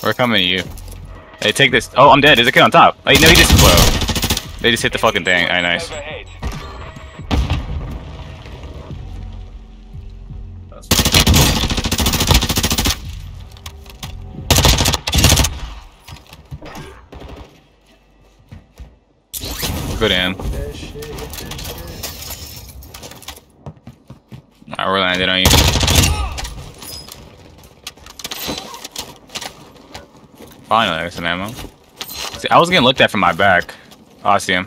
We're coming to you. Hey, take this. Oh, I'm dead. There's a kid on top. Oh, no, he just. Whoa. They just hit the fucking thing. Alright, nice. Good aim. Alright, we're landing on you. Finally, I got some ammo. See, I was getting looked at from my back. Oh, I see him.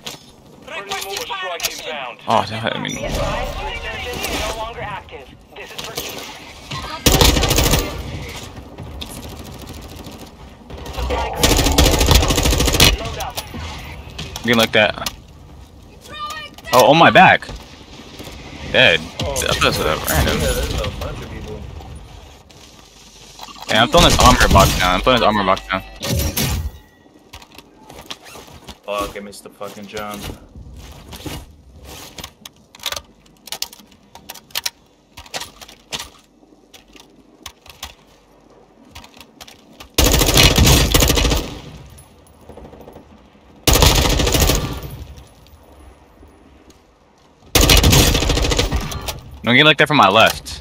Oh, that, I mean. Getting looked at. Oh, on my back. Dead. That's random. Yeah, I'm throwing this armor box down. Fuck, I missed the fucking jump. Don't get like that from my left.